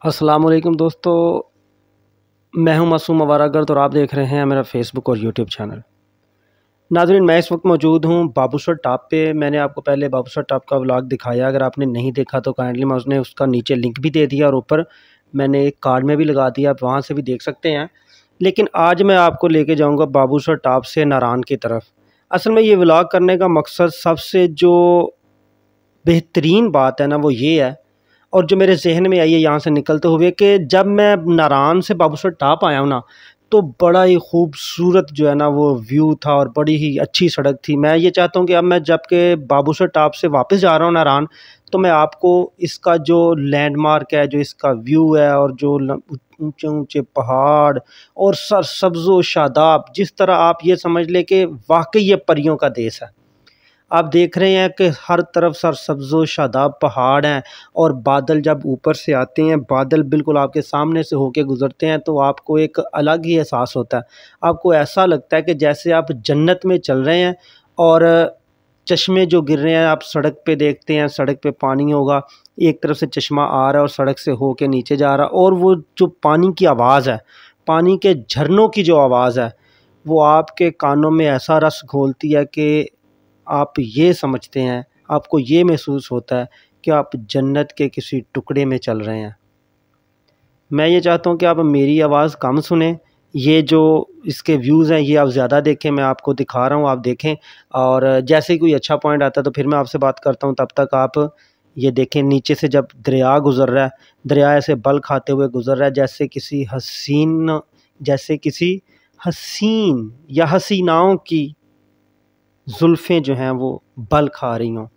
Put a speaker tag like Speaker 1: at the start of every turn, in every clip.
Speaker 1: अस्सलाम वालेकुम दोस्तों, मैं हूं मासूम अवारागर्द और आप देख रहे हैं मेरा फेसबुक और यूट्यूब चैनल। नाज़रीन, मैं इस वक्त मौजूद हूं बाबूसर टॉप पे। मैंने आपको पहले बाबूसर टॉप का व्लॉग दिखाया, अगर आपने नहीं देखा तो काइंडली मैं उसका नीचे लिंक भी दे दिया और ऊपर मैंने एक कार्ड में भी लगा दिया, आप वहाँ से भी देख सकते हैं। लेकिन आज मैं आपको लेके जाऊँगा बाबूसर टॉप से नारान की तरफ। असल में ये व्लॉग करने का मकसद, सबसे जो बेहतरीन बात है ना वो ये है, और जो मेरे जहन में आई है यहाँ से निकलते हुए, कि जब मैं नारान से बाबूसर टॉप आया हूँ ना, तो बड़ा ही खूबसूरत जो है ना वो व्यू था और बड़ी ही अच्छी सड़क थी। मैं ये चाहता हूँ कि अब मैं जब के बाबूसर टॉप से वापस जा रहा हूँ नारान, तो मैं आपको इसका जो लैंडमार्क है, जो इसका व्यू है, और जो ऊंचे ऊंचे पहाड़ और सरसब्ज़ व शादाब, जिस तरह आप ये समझ लें कि वाकई ये परियों का देश है। आप देख रहे हैं कि हर तरफ सरसब्ज़ व शादाब पहाड़ हैं, और बादल जब ऊपर से आते हैं, बादल बिल्कुल आपके सामने से होके गुज़रते हैं, तो आपको एक अलग ही एहसास होता है। आपको ऐसा लगता है कि जैसे आप जन्नत में चल रहे हैं, और चश्मे जो गिर रहे हैं, आप सड़क पे देखते हैं, सड़क पे पानी होगा, एक तरफ से चश्मा आ रहा है और सड़क से होके नीचे जा रहा है, और वो जो पानी की आवाज़ है, पानी के झरनों की जो आवाज़ है, वो आपके कानों में ऐसा रस घोलती है कि आप ये समझते हैं, आपको ये महसूस होता है कि आप जन्नत के किसी टुकड़े में चल रहे हैं। मैं ये चाहता हूँ कि आप मेरी आवाज़ कम सुनें, ये जो इसके व्यूज़ हैं ये आप ज़्यादा देखें। मैं आपको दिखा रहा हूँ, आप देखें, और जैसे ही कोई अच्छा पॉइंट आता है तो फिर मैं आपसे बात करता हूँ। तब तक आप ये देखें, नीचे से जब दरिया गुज़र रहा है, दरिया ऐसे बल खाते हुए गुज़र रहा है, जैसे किसी हसीन या हसीनाओं की जुल्फ़ें जो हैं वो बल खा रही हों।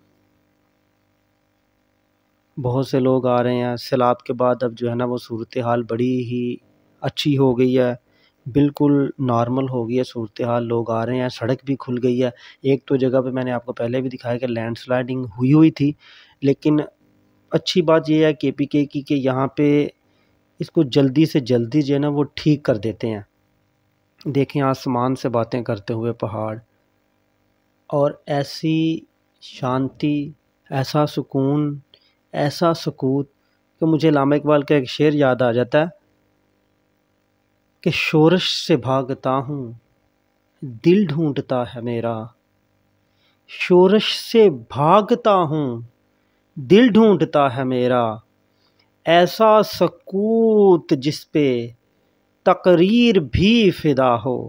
Speaker 1: बहुत से लोग आ रहे हैं सैलाब के बाद। अब जो है ना वो सूरत हाल बड़ी ही अच्छी हो गई है, बिल्कुल नॉर्मल हो गई है सूरत हाल। लोग आ रहे हैं, सड़क भी खुल गई है। एक तो जगह पे मैंने आपको पहले भी दिखाया कि लैंडस्लाइडिंग हुई थी, लेकिन अच्छी बात यह है KPK की कि यहाँ पे इसको जल्दी से जल्दी जो है ना वो ठीक कर देते हैं। देखें, आसमान से बातें करते हुए पहाड़, और ऐसी शांति, ऐसा सुकून, ऐसा सकूत कि मुझे अल्लामा इकबाल का एक शेर याद आ जाता है कि शोरश से भागता हूँ, दिल ढूंढता है मेरा। शोरश से भागता हूँ, दिल ढूंढता है मेरा। ऐसा सकूत जिस पे तकरीर भी फिदा हो।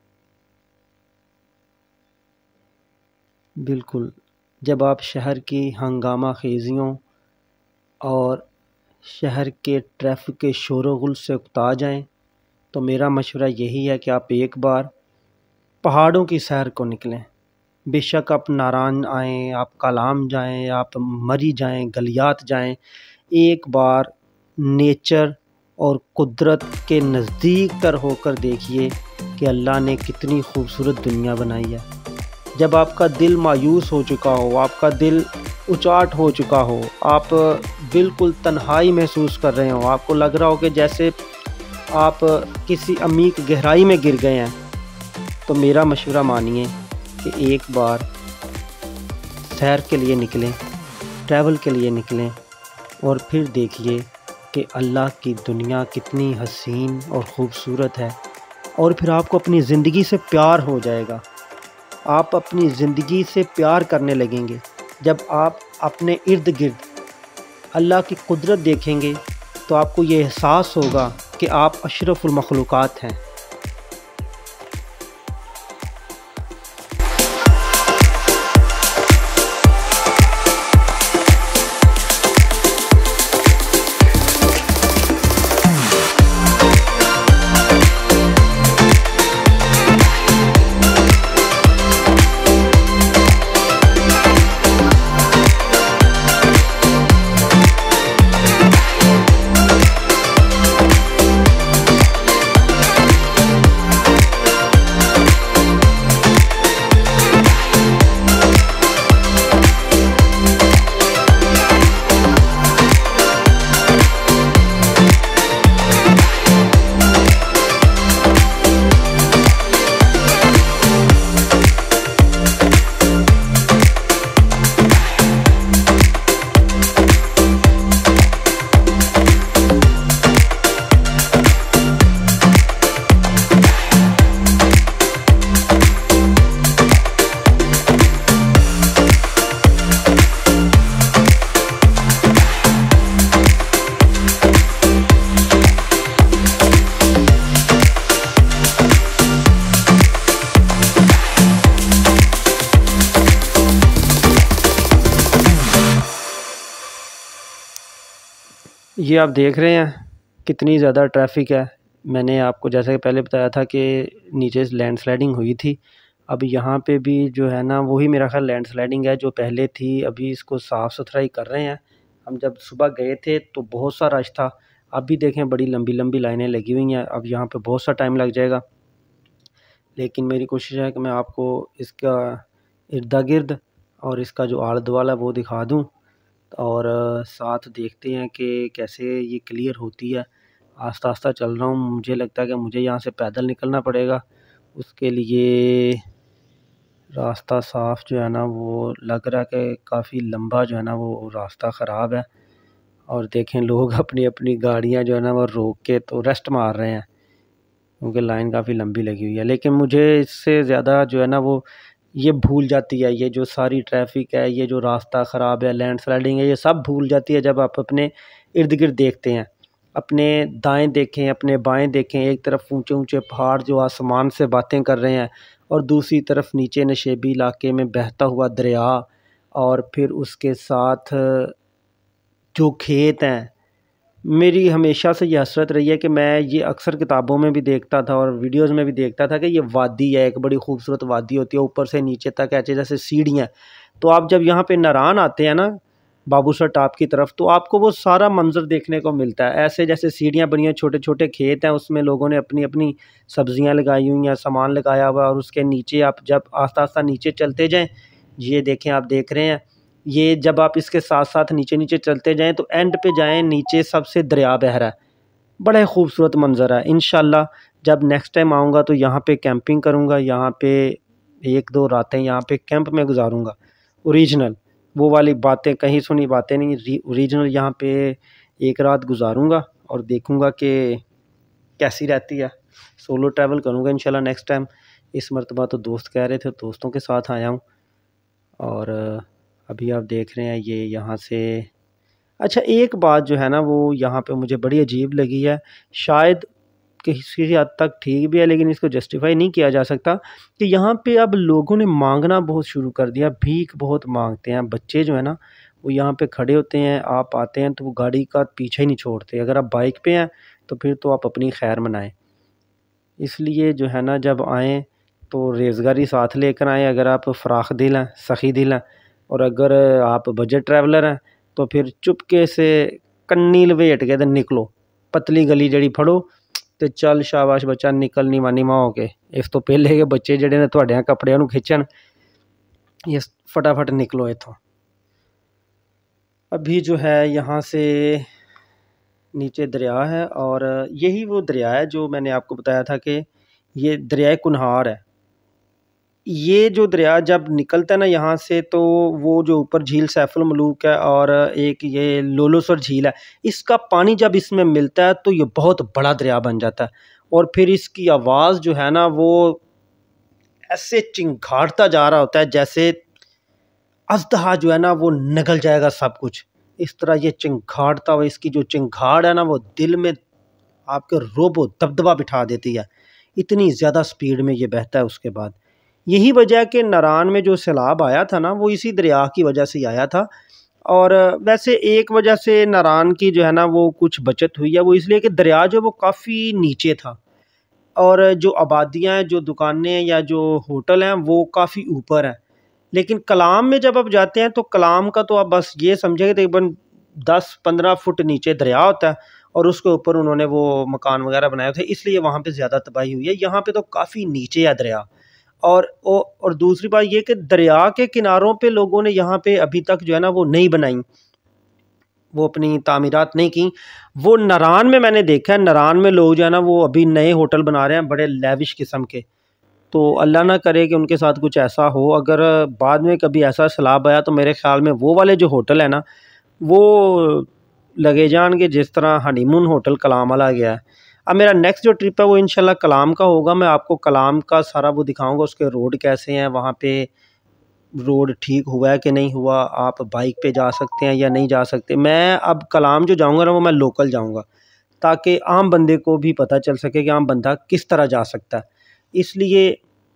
Speaker 1: बिल्कुल, जब आप शहर की हंगामा खेजियों और शहर के ट्रैफिक के शोर-ओ-गुल से उकता जाएं, तो मेरा मशवरा यही है कि आप एक बार पहाड़ों की सैर को निकलें। बेशक आप नारान आएँ, आप कलाम जाएँ, आप मरी जाएँ, गलियात जाएँ, एक बार नेचर और कुदरत के नज़दीक तर होकर देखिए कि अल्लाह ने कितनी खूबसूरत दुनिया बनाई है। जब आपका दिल मायूस हो चुका हो, आपका दिल उचाट हो चुका हो, आप बिल्कुल तन्हाई महसूस कर रहे हो, आपको लग रहा हो कि जैसे आप किसी अमीक गहराई में गिर गए हैं, तो मेरा मशवरा मानिए कि एक बार सैर के लिए निकलें, ट्रैवल के लिए निकलें, और फिर देखिए कि अल्लाह की दुनिया कितनी हसीन और ख़ूबसूरत है। और फिर आपको अपनी ज़िंदगी से प्यार हो जाएगा, आप अपनी ज़िंदगी से प्यार करने लगेंगे। जब आप अपने इर्द गिर्द अल्लाह की कुदरत देखेंगे, तो आपको ये एहसास होगा कि आप अशरफुल मखलूक़ात हैं। ये आप देख रहे हैं कितनी ज़्यादा ट्रैफिक है। मैंने आपको जैसे कि पहले बताया था कि नीचे लैंडस्लाइडिंग हुई थी। अब यहाँ पे भी जो है ना वही मेरा ख़्याल लैंडस्लाइडिंग है जो पहले थी, अभी इसको साफ़ सुथराई कर रहे हैं। हम जब सुबह गए थे तो बहुत सा रश था, अब भी देखें बड़ी लंबी लंबी लाइनें लगी हुई हैं। अब यहाँ पे बहुत सा टाइम लग जाएगा, लेकिन मेरी कोशिश है कि मैं आपको इसका इर्द-गिर्द और इसका जो आला दुआला है वो दिखा दूँ, और साथ देखते हैं कि कैसे ये क्लियर होती है। आस्ता-आस्ता चल रहा हूँ, मुझे लगता है कि मुझे यहाँ से पैदल निकलना पड़ेगा। उसके लिए रास्ता साफ़ जो है ना वो लग रहा है कि काफ़ी लंबा जो है ना वो रास्ता ख़राब है। और देखें लोग अपनी-अपनी गाड़ियाँ जो है ना वो रोक के तो रेस्ट मार रहे हैं, क्योंकि लाइन काफ़ी लंबी लगी हुई है। लेकिन मुझे इससे ज़्यादा जो है ना वो ये भूल जाती है, ये जो सारी ट्रैफिक है, ये जो रास्ता ख़राब है, लैंडस्लाइडिंग है, ये सब भूल जाती है जब आप अपने इर्द गिर्द देखते हैं। अपने दाएं देखें, अपने बाएं देखें, एक तरफ ऊंचे ऊंचे पहाड़ जो आसमान से बातें कर रहे हैं, और दूसरी तरफ नीचे नशेबी इलाके में बहता हुआ दरिया, और फिर उसके साथ जो खेत हैं। मेरी हमेशा से ये हसरत रही है कि मैं ये अक्सर किताबों में भी देखता था और वीडियोज़ में भी देखता था कि ये वादी है, एक बड़ी खूबसूरत वादी होती है, ऊपर से नीचे तक ऐसे जैसे सीढ़ियाँ। तो आप जब यहाँ पे नारान आते हैं ना बाबूसर टाप की तरफ, तो आपको वो सारा मंज़र देखने को मिलता है। ऐसे जैसे सीढ़ियाँ बनी हैं, छोटे-छोटे खेत हैं, उसमें लोगों ने अपनी-अपनी सब्ज़ियाँ लगाई हुई हैं, सामान लगाया हुआ है, और उसके नीचे आप जब आस्ता-आस्ता नीचे चलते जाएँ, ये देखें आप देख रहे हैं, ये जब आप इसके साथ-साथ नीचे-नीचे चलते जाएँ तो एंड पे जाएँ, नीचे सबसे दरिया बह रहा है। बड़ा ही खूबसूरत मंज़र है। इंशाअल्लाह जब नेक्स्ट टाइम आऊँगा तो यहाँ पे कैंपिंग करूँगा, यहाँ पे 1-2 रातें यहाँ पे कैंप में गुज़ारूँगा। ओरिजिनल वो वाली बातें, कहीं सुनी बातें नहीं, ओरिजिनल यहाँ पे 1 रात गुज़ारूँगा और देखूँगा कि कैसी रहती है। सोलो ट्रैवल करूँगा इंशाअल्लाह नेक्स्ट टाइम। इस मर्तबा तो दोस्त कह रहे थे, दोस्तों के साथ आया हूँ। और अभी आप देख रहे हैं ये यहाँ से। अच्छा, एक बात जो है ना वो यहाँ पे मुझे बड़ी अजीब लगी है, शायद किसी हद तक ठीक भी है, लेकिन इसको जस्टिफाई नहीं किया जा सकता, कि यहाँ पे अब लोगों ने मांगना बहुत शुरू कर दिया, भीख बहुत मांगते हैं। बच्चे जो है ना वो यहाँ पे खड़े होते हैं, आप आते हैं तो वो गाड़ी का पीछा ही नहीं छोड़ते। अगर आप बाइक पे हैं तो फिर तो आप अपनी खैर मनाएं। इसलिए जो है ना जब आएँ तो रेज़गारी साथ लेकर आएँ, अगर आप फ़राख दिल हैं, सखी दिल हैं। और अगर आप बजट ट्रैवलर हैं तो फिर चुपके से कन्नी लपेट के ते निकलो, पतली गली जड़ी फड़ो ते चल शाबाश बच्चा निकल नी मानी मां हो के। इस तो पहले के बच्चे जड़े ने तुहाडियां कपड़ियां नूं खिच्चण, ये फटाफट निकलो इत्थों। अभी जो है यहाँ से नीचे दरिया है, और यही वो दरिया है जो मैंने आपको बताया था कि ये दरियाए कुनहार है। ये जो दरिया जब निकलता है ना यहाँ से, तो वो जो ऊपर झील सैफुल मलूक है और एक ये लोलोसर झील है, इसका पानी जब इसमें मिलता है तो ये बहुत बड़ा दरिया बन जाता है। और फिर इसकी आवाज़ जो है ना वो ऐसे चिंगाड़ता जा रहा होता है जैसे अज़दहा जो है ना वो निगल जाएगा सब कुछ। इस तरह ये चिंगाड़ता हुआ, इसकी जो चिंगाड़ है ना वो दिल में आपके रोबो दबदबा बिठा देती है। इतनी ज़्यादा स्पीड में ये बहता है। उसके बाद यही वजह है कि नारान में जो सैलाब आया था ना वो इसी दरिया की वजह से आया था। और वैसे एक वजह से नारान की जो है ना वो कुछ बचत हुई है, वो इसलिए कि दरिया जो वो काफ़ी नीचे था, और जो आबादियाँ हैं, जो दुकानें या जो होटल हैं वो काफ़ी ऊपर हैं। लेकिन कलाम में जब आप जाते हैं तो कलाम का तो आप बस ये समझें कि तकरीबन 10-15 फुट नीचे दरिया होता है, और उसके ऊपर उन्होंने वो मकान वगैरह बनाए थे, इसलिए वहाँ पे ज़्यादा तबाही हुई है। यहाँ पे तो काफ़ी नीचे है दरिया। और दूसरी बात ये कि दरिया के किनारों पे लोगों ने यहाँ पे अभी तक जो है ना वो नहीं बनाई, वो अपनी तामीरात नहीं की। वो नारान में मैंने देखा है, नारान में लोग जो है ना वो अभी नए होटल बना रहे हैं बड़े लेविश किस्म के। तो अल्लाह ना करे कि उनके साथ कुछ ऐसा हो। अगर बाद में कभी ऐसा सैलाब आया तो मेरे ख़्याल में वो वाले जो होटल है ना वो लगे जाएंगे जिस तरह हनीमून होटल कलाम वाला गया है। अब मेरा नेक्स्ट जो ट्रिप है वो इंशाल्लाह कलाम का होगा। मैं आपको कलाम का सारा वो दिखाऊंगा, उसके रोड कैसे हैं, वहाँ पे रोड ठीक हुआ है कि नहीं हुआ, आप बाइक पे जा सकते हैं या नहीं जा सकते। मैं अब कलाम जो जाऊँगा ना वो मैं लोकल जाऊँगा, ताकि आम बंदे को भी पता चल सके कि आम बंदा किस तरह जा सकता है। इसलिए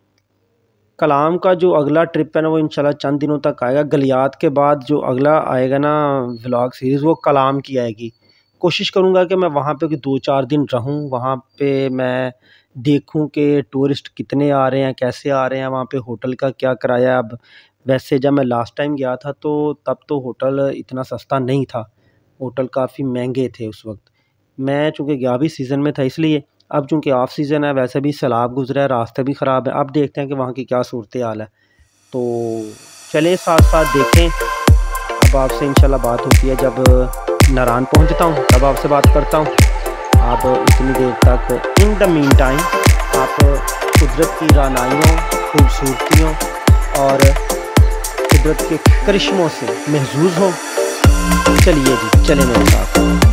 Speaker 1: कलाम का जो अगला ट्रिप है ना वो इंशाल्लाह चंद दिनों तक आएगा। गलियात के बाद जो अगला आएगा ना व्लॉग सीरीज़ वो कलाम की आएगी। कोशिश करूँगा कि मैं वहाँ पे 2-4 दिन रहूँ, वहाँ पे मैं देखूँ कि टूरिस्ट कितने आ रहे हैं, कैसे आ रहे हैं, वहाँ पे होटल का क्या किराया है। अब वैसे जब मैं लास्ट टाइम गया था तो तब तो होटल इतना सस्ता नहीं था, होटल काफ़ी महंगे थे उस वक्त। मैं चूँकि गया भी सीज़न में था इसलिए। अब चूँकि ऑफ सीज़न है, वैसे भी सैलाब गुजरा है, रास्ते भी ख़राब है। अब देखते हैं कि वहाँ की क्या सूरत हाल है। तो चलें साथ साथ देखें। अब आपसे इंशाल्लाह बात होती है जब नारान पहुंचता हूं, तब आपसे बात करता हूं। आप इतनी देर तक इन द मीन टाइम आप कुदरत की रानाइयों, खूबसूरतियों और कुदरत के करिश्मों से महजूज हों। चलिए जी, चलें मेरे साथ।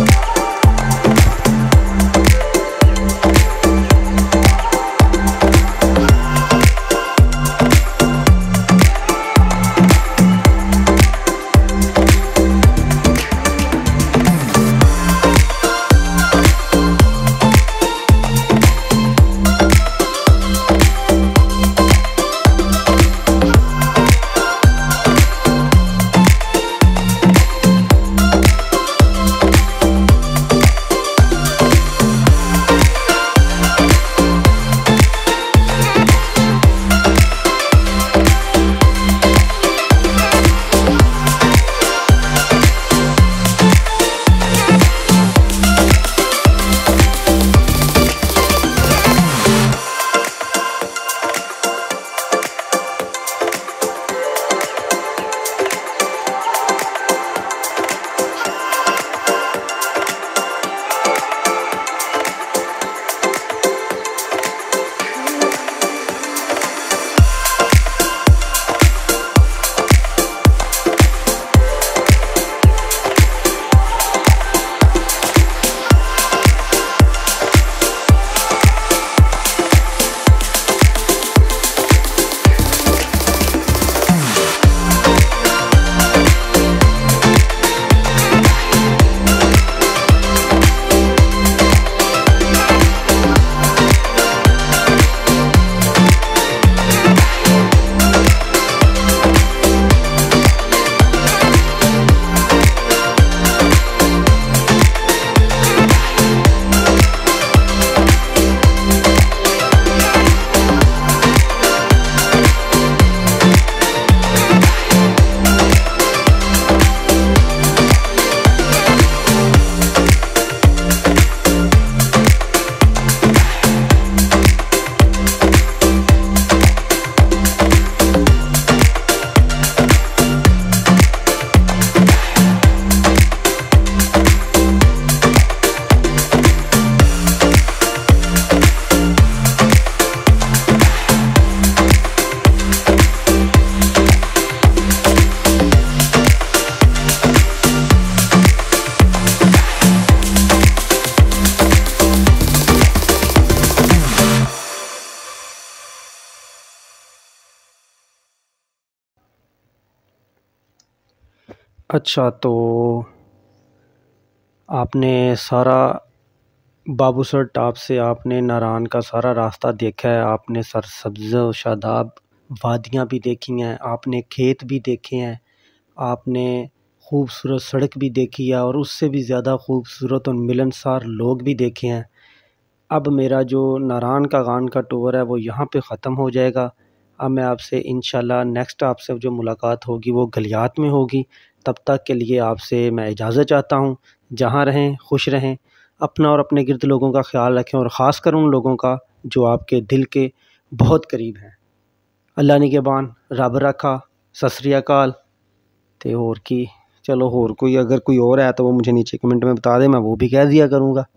Speaker 1: अच्छा, तो आपने सारा बाबूसर टॉप से आपने नारान का सारा रास्ता देखा है, आपने सरसब्ज़ व शादाब वादियाँ भी देखी हैं, आपने खेत भी देखे हैं, आपने खूबसूरत सड़क भी देखी है और उससे भी ज़्यादा खूबसूरत और मिलनसार लोग भी देखे हैं। अब मेरा जो नारान का गान का टूर है वो यहाँ पे ख़त्म हो जाएगा। अब मैं आपसे इंशाल्लाह नेक्स्ट आपसे जो मुलाकात होगी वो गलियात में होगी। तब तक के लिए आपसे मैं इजाज़त चाहता हूँ। जहाँ रहें खुश रहें, अपना और अपने गिरद लोगों का ख्याल रखें और ख़ास कर उन लोगों का जो आपके दिल के बहुत करीब हैं। अल्लाह निगहबान, रब रखा, सत श्री अकाल। ते होर की, चलो होर कोई अगर कोई और है तो वो मुझे नीचे कमेंट में बता दे, मैं वो भी कह दिया करूँगा।